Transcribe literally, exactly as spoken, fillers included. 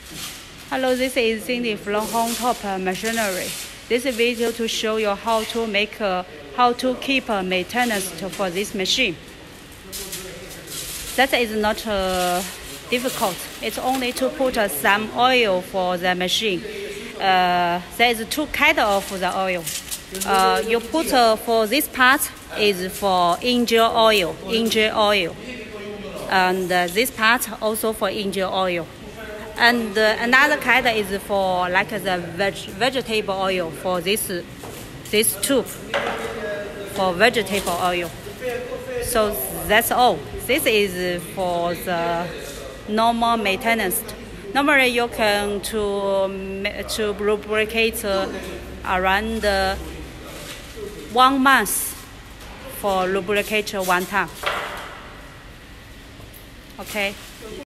Hello, this is Cindy from Home Top Machinery. This video to show you how to make a, how to keep a maintenance for this machine. That is not uh, difficult. It's only to put uh, some oil for the machine. Uh, there is two kind of the oil. Uh, you put uh, for this part is for engine oil, engine oil, and uh, this part also for engine oil. And uh, another kind is for like the veg vegetable oil for this this tube for vegetable oil. So that's all. This is for the normal maintenance. Normally you can to to lubricate uh, around uh, one month for lubricate one time. Okay.